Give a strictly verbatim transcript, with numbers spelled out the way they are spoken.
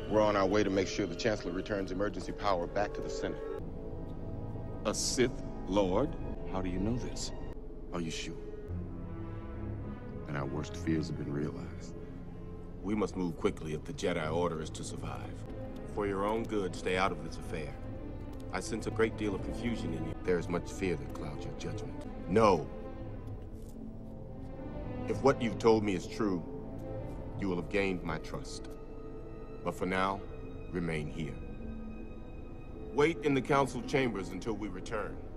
We're on our way to make sure the Chancellor returns emergency power back to the Senate. A Sith Lord? How do you know this? Are you sure? And our worst fears have been realized. We must move quickly if the Jedi Order is to survive. For your own good, stay out of this affair. I sense a great deal of confusion in you. There is much fear that clouds your judgment. No. If what you've told me is true, you will have gained my trust. But for now, remain here. Wait in the council chambers until we return.